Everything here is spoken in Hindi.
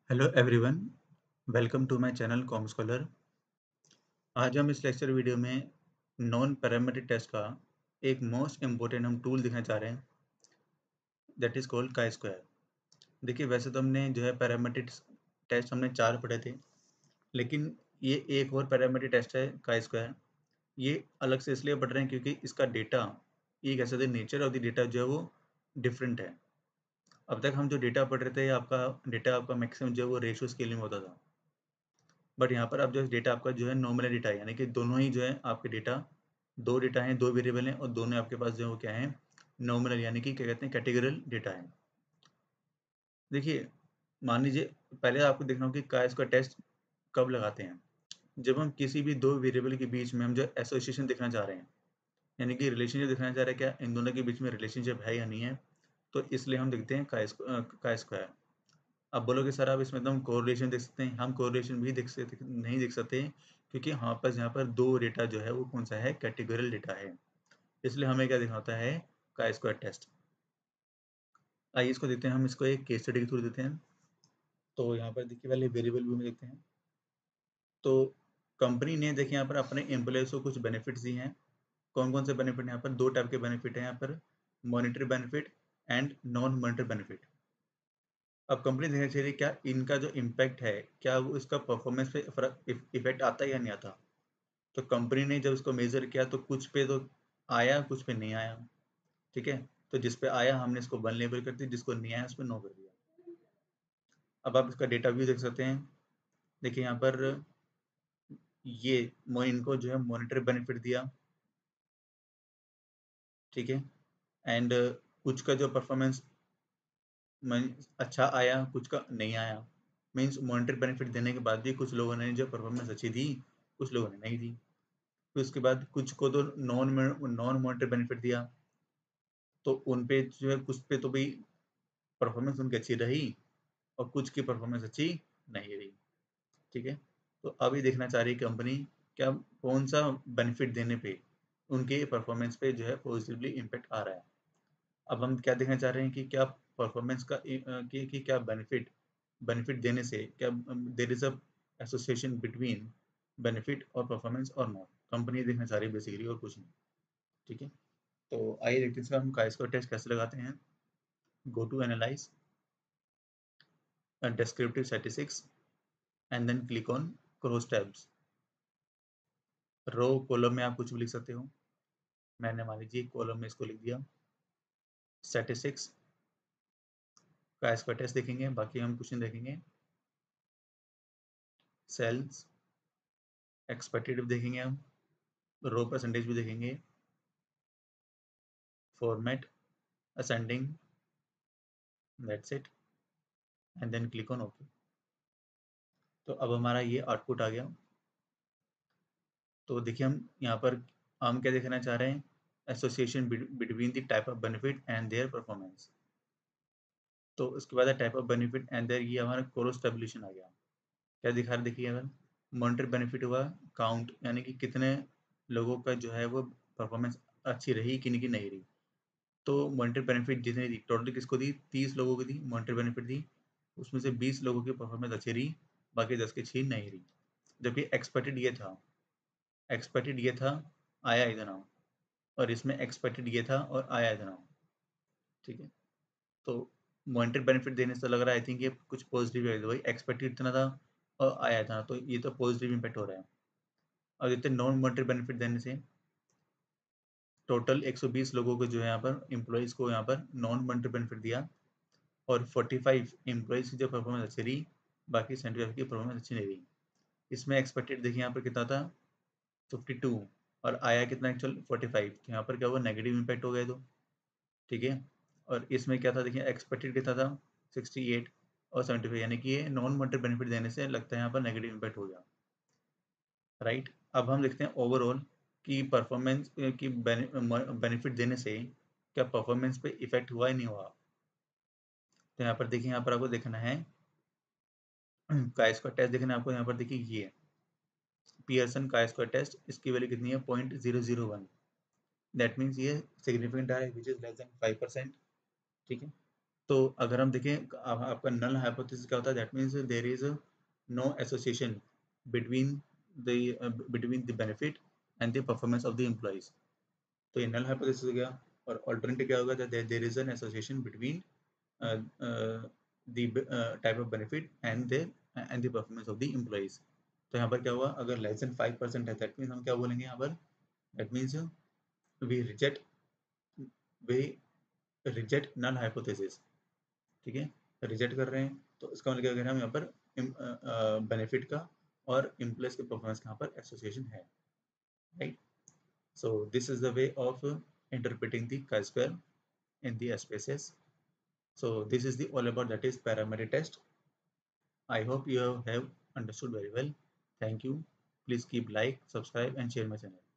Hello everyone, welcome to my channel com scholar. आज हम इस लेक्चर वीडियो में नॉन पैरामीट्रिक टेस्ट का एक मोस्ट इम्पोर्टेंट हम टूल दिखाना चाह रहे हैं, that is called chi square. देखिए, वैसे तो हमने जो है पैरामीट्रिक टेस्ट हमने 4 पढ़े थे, लेकिन ये एक और पैरामीट्रिक टेस्ट है काई स्क्वायर। ये अलग से इसलिए पढ़ रहे हैं क्योंकि इसका डेटा, ये कह सकते हैं नेचर ऑफ द डेटा जो है वो डिफरेंट है। अब तक हम जो डेटा पढ़ रहे थे, आपका मैक्सिमम जो है वो रेशियो स्केलिंग में होता था, बट यहाँ पर अब जो डेटा आपका जो है नॉमिनल डेटा है, यानी कि दोनों ही जो है आपके डेटा, दो डेटा हैं, दो वेरिएबल हैं और दोनों आपके पास जो है वो क्या है, नॉमिनल, यानी कि क्या कहते हैं, कैटेगरिकल डेटा है। देखिए, मान लीजिए पहले आपको देखना होगा कि इसका टेस्ट कब लगाते हैं। जब हम किसी भी दो वेरिएबल के बीच में हम जो एसोसिएशन देखना चाह रहे हैं, यानी कि रिलेशनशिप दिखाना चाह रहे हैं, क्या इन दोनों के बीच में रिलेशनशिप है या नहीं है, तो इसलिए हम देखते हैं का स्क्वायर। अब बोलोगे सर आप इसमें तो हम कोरिलेशन देख सकते हैं, हम कोरिलेशन भी नहीं देख सकते, क्योंकि हमारे पास यहाँ पर दो डेटा जो है वो कौन सा है, कैटेगरिकल डेटा है। इसलिए हमें क्या देखना होता है, का स्क्वायर टेस्ट। आइए इसको देखते हैं, हम इसको एक केस स्टडी के थ्रू देते हैं। तो यहाँ पर देखिए पहले वेरिएबल व्यू में देखते हैं। तो कंपनी ने देखिए यहाँ पर अपने एम्प्लॉयज़ को कुछ बेनिफिट्स दिए हैं। कौन कौन से बेनिफिट, यहाँ पर दो टाइप के बेनिफिट हैं, यहाँ पर monetary benefit and non monetary benefit. अब कंपनी देखना चाहिए क्या इनका जो इम्पैक्ट है, क्या वो इसका परफॉर्मेंस पे फर्क इफेक्ट आता है या नहीं आता। तो कंपनी ने जब इसको मेजर किया तो कुछ पे तो आया, कुछ पे नहीं आया। ठीक है, तो जिस पे आया हमने इसको 1 लेबल कर दिया, जिसको नहीं आया उस पर 9 कर दिया। अब आप इसका डेटा व्यू देख सकते हैं। देखिए यहाँ पर ये इनको जो है मॉनिटरी बेनिफिट दिया, ठीक है, एंड कुछ का जो परफॉर्मेंस अच्छा आया, कुछ का नहीं आया। मीन्स मॉनिटरी बेनिफिट देने के बाद भी कुछ लोगों ने जो परफॉर्मेंस अच्छी दी, कुछ लोगों ने नहीं दी। फिर उसके बाद कुछ को तो नॉन मॉनिटरी बेनिफिट दिया, तो उन पे जो है कुछ पे तो भाई परफॉर्मेंस उनकी अच्छी रही और कुछ की परफॉर्मेंस अच्छी नहीं रही। ठीक है, तो अभी देखना चाह रही कंपनी क्या कौन सा बेनिफिट देने पे उनके परफॉर्मेंस पे जो है पॉजिटिवली इम्पैक्ट आ रहा है। अब हम क्या देखना चाह रहे हैं कि क्या परफॉर्मेंस का कि क्या बेनिफिट बेनिफिट देने से क्या there is a association between benefit और परफॉर्मेंस और नॉट। कंपनी देखना चाह रही है बेसिकली, और कुछ नहीं। ठीक है, तो आइए देखते हैं इसका हम का स्क्वायर टेस्ट कैसे लगाते हैं। Go to analyze descriptive statistics and then click on cross tabs। Row column में आप कुछ भी लिख सकते हो। मैंने मान लीजिए कॉलम में इसको लिख दिया स्टैटिस्टिक्स। का स्क्वायर टेस्ट देखेंगे, बाकी हम कुछ नहीं देखेंगे। सेल्स एक्सपेक्टेड भी देखेंगे, हम रो परसेंटेज भी देखेंगे, format ascending, that's it, and then click on okay. तो अब हमारा ये आउटपुट आ गया। तो देखिए हम यहाँ पर हम क्या देखना चाह रहे हैं, association between the type of benefit and their performance. तो उसके बाद type of benefit and their, ये हमारा क्रॉस टैबुलेशन आ गया। क्या दिखा रहा है, देखिए अगर मॉनिटरी बेनिफिट हुआ काउंट, यानी कि कितने लोगों का जो है वो परफॉर्मेंस अच्छी रही कि नहीं रही। तो मॉनिटरी बेनिफिट जितनी दी, टोटल किसको दी, 30 लोगों को दी मॉनिटरी बेनिफिट दी। उसमें से 20 लोगों की परफॉर्मेंस अच्छी रही, बाकी 10 की अच्छी नहीं रही। जबकि एक्सपेक्टेड ये था आया इतना, और इसमें एक्सपेक्टेड ये था और आया इतना। ठीक है, तो मॉनिटरी बेनिफिट देने से लग रहा है आई थिंक ये कुछ पॉजिटिव है, भाई एक्सपेक्टेड इतना था और आया था, तो ये तो पॉजिटिव इम्पैक्ट हो रहा है। और इतने नॉन मॉनिटरी बेनिफिट देने से टोटल 120 लोगों को जो है यहाँ पर एम्प्लॉयज़ को यहाँ पर नॉन मॉनिटरी बेनिफिट दिया, और 45 एम्प्लॉयज़ की जो परफॉर्मेंस अच्छी रही, बाकी 75 की परफॉर्मेंस अच्छी नहीं रही। इसमें एक्सपेक्टेड देखिए यहाँ पर कितना था, 52, और आया कितना एक्चुअल 45, तो यहाँ पर क्या हुआ, नेगेटिव इम्पैक्ट हो गया। तो ठीक है, और इसमें क्या था, देखिए एक्सपेक्टेड कितना था, 68 और 75, यानी कि ये नॉन मॉनिटरी बेनिफिट देने से लगता है यहाँ पर नेगेटिव इम्पैक्ट हो गया। राइट, अब हम देखते हैं ओवरऑल कि परफॉर्मेंस की बेनिफिट देने से क्या परफॉर्मेंस पे इफेक्ट हुआ ही नहीं हुआ। तो यहाँ पर देखिए, यहाँ पर आपको देखना है का स्क्वायर टेस्ट, देखना है आपको यहाँ पर देखिए ये पियर्सन का स्क्वायर टेस्ट, इसकी वैल्यू कितनी है, 0.001। दैट मीन्स ये सिग्निफिकेंट है, विच इज लेस देन 5%। ठीक है, तो अगर हम देखें आपका नल हाइपोथेसिस क्या होता है, that means there is no association between the benefit and the performance of the employees. तो ये नल हाइपोथेसिस हो गया। और ऑल्टरनेटिव क्या होगा, there is an association between the type of benefit and the performance of the employees. तो यहाँ पर क्या हुआ, अगर लेस देन 5% है, दैट मीन्स हम क्या बोलेंगे यहाँ पर, that means we reject we reject null hypothesis. ठीक है, रिजेक्ट कर रहे हैं तो इसका मतलब क्या कह रहे हैं हम यहाँ पर, बेनिफिट का और एम्प्लॉयज के परफॉर्मेंस का यहाँ पर एसोसिएशन है, right. So this is the way of interpreting the chi-square in the SPSS. So this is the all about that is parametric test. I hope you have understood very well. Thank you. Please keep like, subscribe and share my channel.